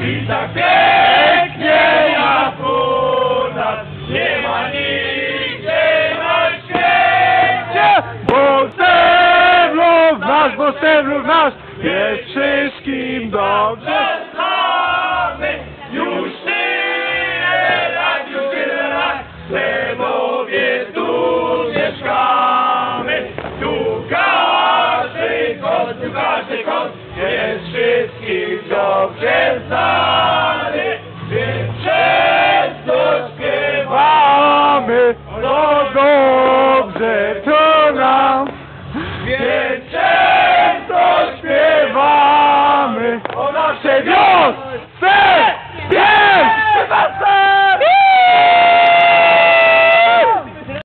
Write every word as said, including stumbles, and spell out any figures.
I tak pięknie jak u nas nie ma nigdzie na świecie. Bo Semlów nasz, bo Semlów nasz jest wszystkim dobrze.